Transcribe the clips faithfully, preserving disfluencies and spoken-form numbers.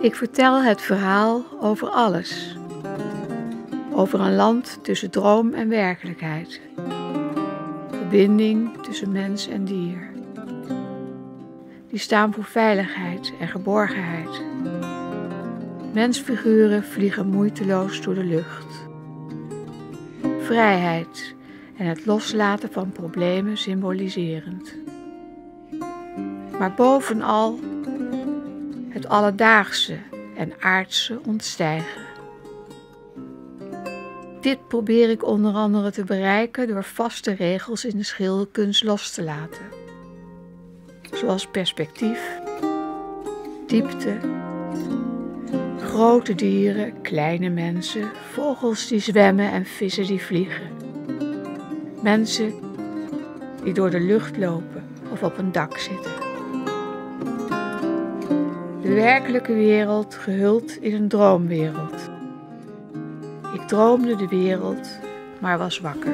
Ik vertel het verhaal over alles. Over een land tussen droom en werkelijkheid. Verbinding tussen mens en dier. Die staan voor veiligheid en geborgenheid. Mensfiguren vliegen moeiteloos door de lucht. Vrijheid en het loslaten van problemen symboliserend. Maar bovenal het alledaagse en aardse ontstijgen. Dit probeer ik onder andere te bereiken door vaste regels in de schilderkunst los te laten. Zoals perspectief, diepte, grote dieren, kleine mensen, vogels die zwemmen en vissen die vliegen. Mensen die door de lucht lopen of op een dak zitten. De werkelijke wereld gehuld in een droomwereld. Ik droomde de wereld, maar was wakker.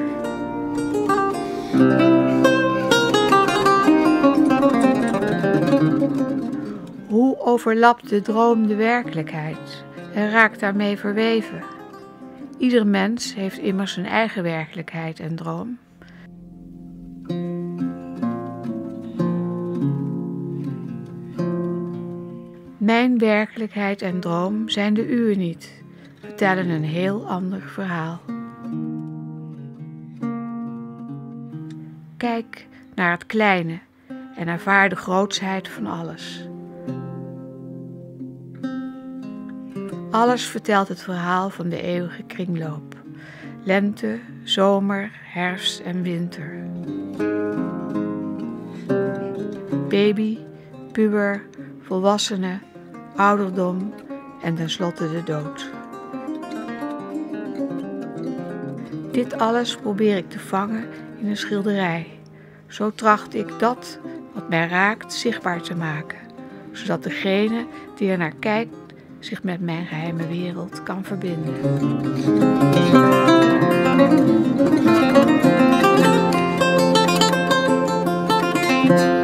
Hoe overlapt de droom de werkelijkheid en raakt daarmee verweven? Ieder mens heeft immers zijn eigen werkelijkheid en droom. Mijn werkelijkheid en droom zijn de uwe niet, vertellen een heel ander verhaal. Kijk naar het kleine en ervaar de grootsheid van alles. Alles vertelt het verhaal van de eeuwige kringloop. Lente, zomer, herfst en winter. Baby, puber, volwassene, ouderdom en tenslotte de dood. Dit alles probeer ik te vangen in een schilderij. Zo tracht ik dat wat mij raakt zichtbaar te maken, zodat degene die er naar kijkt zich met mijn geheime wereld kan verbinden.